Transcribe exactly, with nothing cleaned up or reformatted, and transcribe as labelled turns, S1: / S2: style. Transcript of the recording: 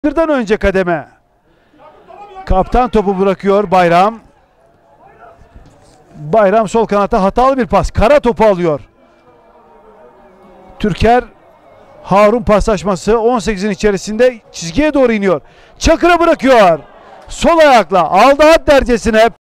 S1: Kırdan önce kademe. Kaptan topu bırakıyor Bayram. Bayram sol kanata hatalı bir pas. Kara topu alıyor. Türker Harun paslaşması on sekizin içerisinde çizgiye doğru iniyor. Çakır'a bırakıyor. Sol ayakla aldı hat dercesine.